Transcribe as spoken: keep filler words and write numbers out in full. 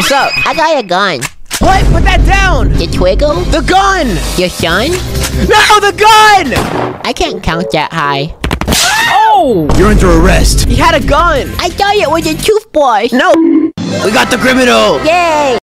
What's up? I got a gun. What? Put that down! The Twiggle? The gun! Your son? No, the gun! I can't count that high. Oh! You're under arrest. He had a gun! I thought it was a toothbrush. No! We got the criminal! Yay!